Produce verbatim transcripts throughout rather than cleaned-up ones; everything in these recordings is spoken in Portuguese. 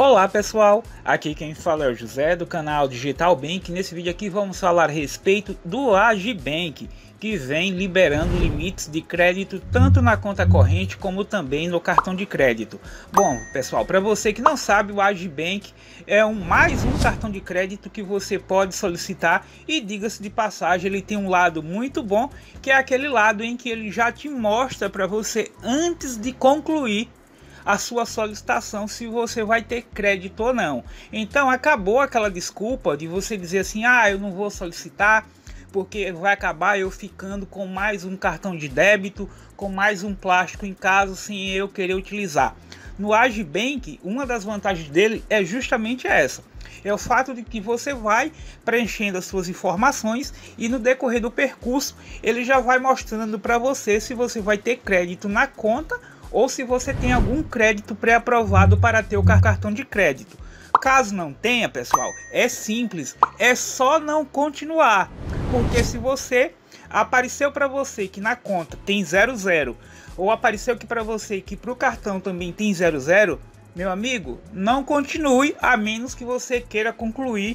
Olá pessoal, aqui quem fala é o José do canal Digital Bank. Nesse vídeo aqui vamos falar a respeito do Agibank, que vem liberando limites de crédito tanto na conta corrente como também no cartão de crédito. Bom pessoal, para você que não sabe, o Agibank é um, mais um cartão de crédito que você pode solicitar, e diga-se de passagem, ele tem um lado muito bom, que é aquele lado em que ele já te mostra para você antes de concluir a sua solicitação se você vai ter crédito ou não. Então acabou aquela desculpa de você dizer assim: ah, eu não vou solicitar porque vai acabar eu ficando com mais um cartão de débito, com mais um plástico em casa sem eu querer utilizar. No Agibank, uma das vantagens dele é justamente essa. É o fato de que você vai preenchendo as suas informações e no decorrer do percurso ele já vai mostrando para você se você vai ter crédito na conta ou se você tem algum crédito pré-aprovado para ter o cartão de crédito. Caso não tenha, pessoal, é simples, é só não continuar, porque se você apareceu para você que na conta tem zero zero, ou apareceu que para você que para o cartão também tem zero zero, meu amigo, não continue, a menos que você queira concluir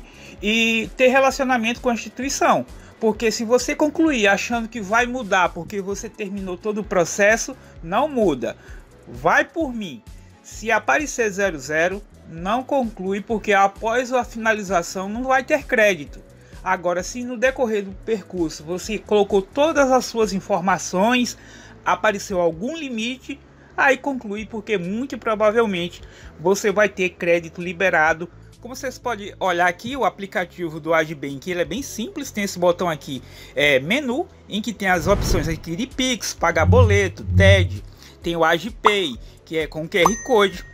e ter relacionamento com a instituição. Porque se você concluir achando que vai mudar porque você terminou todo o processo, não muda. Vai por mim. Se aparecer zero zero, não conclui, porque após a finalização não vai ter crédito. Agora, se no decorrer do percurso você colocou todas as suas informações, apareceu algum limite, aí conclui, porque muito provavelmente você vai ter crédito liberado. Como vocês podem olhar aqui, o aplicativo do Agibank, ele é bem simples. Tem esse botão aqui, é, menu, em que tem as opções aqui de Pix, pagar boleto, T E D. Tem o Agipay, que é com Q R Code.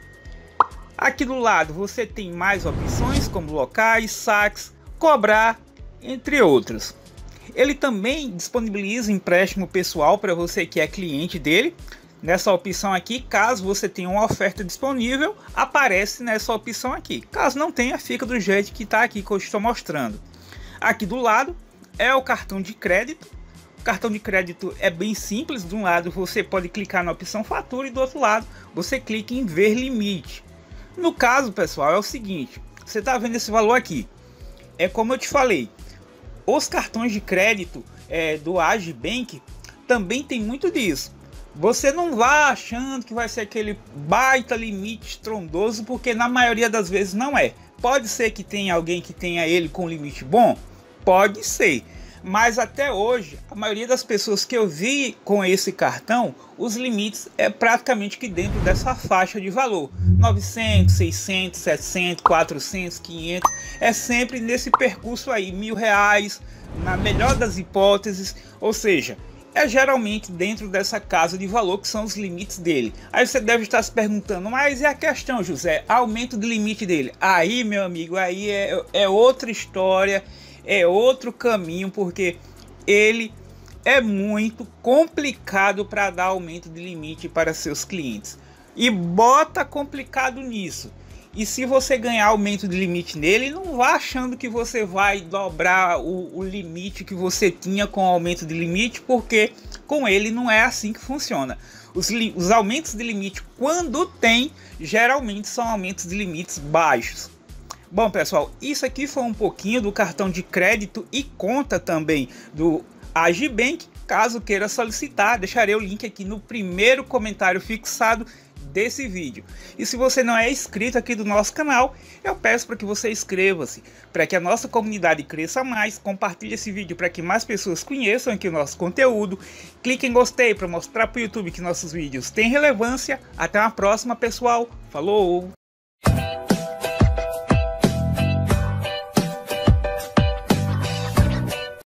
Aqui do lado você tem mais opções como locais, saques, cobrar, entre outros. Ele também disponibiliza empréstimo pessoal para você que é cliente dele. Nessa opção aqui, caso você tenha uma oferta disponível, aparece nessa opção aqui. Caso não tenha, fica do jeito que está aqui que eu estou mostrando. Aqui do lado é o cartão de crédito. O cartão de crédito é bem simples. De um lado você pode clicar na opção fatura e do outro lado você clica em ver limite. No caso, pessoal, é o seguinte: você está vendo esse valor aqui? É como eu te falei, os cartões de crédito é, do Agibank também tem muito disso. Você não vá achando que vai ser aquele baita limite estrondoso, porque na maioria das vezes não é. Pode ser que tenha alguém que tenha ele com limite bom? Pode ser. Mas até hoje, a maioria das pessoas que eu vi com esse cartão, os limites é praticamente que dentro dessa faixa de valor. novecentos, seiscentos, setecentos, quatrocentos, quinhentos. É sempre nesse percurso aí, mil reais, na melhor das hipóteses. Ou seja, é geralmente dentro dessa casa de valor que são os limites dele. Aí você deve estar se perguntando: mas e a questão, José? Aumento do limite dele? Aí, meu amigo, aí é, é outra história, é outro caminho, porque ele é muito complicado para dar aumento de limite para seus clientes. E bota complicado nisso. E se você ganhar aumento de limite nele, não vá achando que você vai dobrar o, o limite que você tinha com o aumento de limite, porque com ele não é assim que funciona. Os, os aumentos de limite, quando tem, geralmente são aumentos de limites baixos. Bom pessoal, isso aqui foi um pouquinho do cartão de crédito e conta também do Agibank. Caso queira solicitar, deixarei o link aqui no primeiro comentário fixado desse vídeo. E se você não é inscrito aqui do nosso canal, eu peço para que você inscreva-se, para que a nossa comunidade cresça mais. Compartilhe esse vídeo para que mais pessoas conheçam aqui o nosso conteúdo. Clique em gostei para mostrar para o YouTube que nossos vídeos têm relevância. Até uma próxima, pessoal. Falou!